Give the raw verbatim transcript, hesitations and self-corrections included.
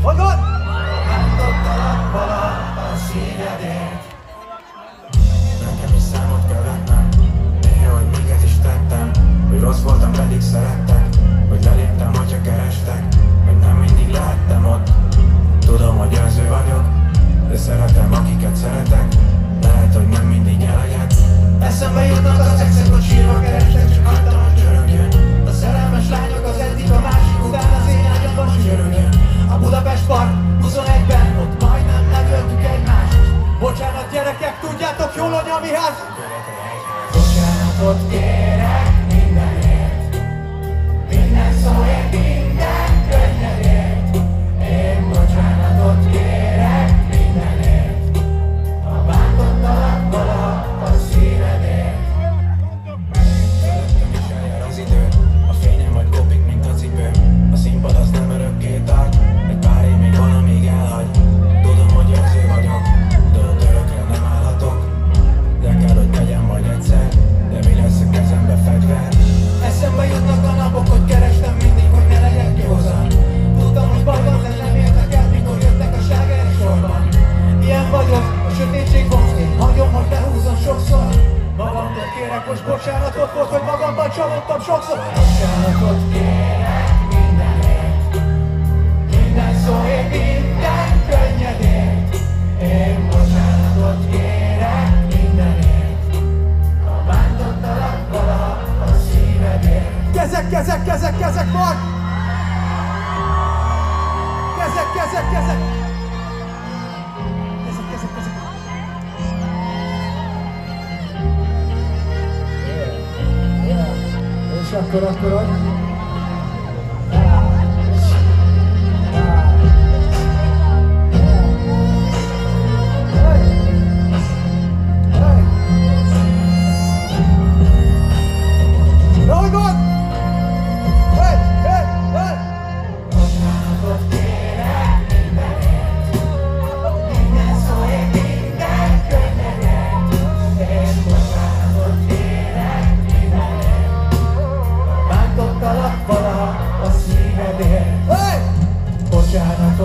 Hogy van? Bántottalak valaha a színedért. Nekem is számot kell vennem, néha, hogy miket is tettem, hogy rossz voltam, pedig szerettek, hogy leléptem, hogyha kerestek, hogy nem mindig lehettem ott. Tudom, hogy önző vagyok, de szeretem, akiket szeretek. Lehet, hogy nem mindig eleget. Eszembe jutnak az exek, hogy sírva kerestek, csak hagytam, hogy csörögjön. A szerelmes lányok az egyik, a másik után az én ágyamban csörögjön. A Budapest Park huszonegyben, ott majdnem megöltük egymást. Bocsánat gyerekek, tudjátok jól, hogy a mi ház? Bocsánatot kérek mindenért, minden szóért, minden könnyedért. Én bocsánatot kérek mindenért, ha bántottalak valaha a szívedért. Fölöttem is eljár az idő, a fényem majd kopik, mint a cipőm. A színpad az nem örökké tart, egy pár év még van, amíg elhagy. Tudom, hogy érző vagyok, de ott örökre nem állhatok. De kell, hogy tegyem majd egyszer, de mi lesz a kezembe fegyver? Eszembe jutnak a napok, hogy kerestem mindig, hogy ne legyek józan. Tudtam, hogy baj van, de nem érdekelt, mikor jöttek a slágerek sorban. Ilyen vagyok, a sötétség vonz, én hagyom, hogy lehúzzon sokszor. Magamtól kérek most bocsánatot, volt, hogy magamban csalódtam sokszor. Bocsánatot kérek mindenért, minden szóért, minden könnyedért. Én bocsánatot kérek mindenért, ha bántottalak valaha a szívedért. Kezek, kezek, kezek, kezek, Mark! Kezek, kezek, kezek! Kezek, kezek, kezek! Yeah, yeah. És akkor, akkor, hogy? Bántottalak valaha a szívedért. Bocsánat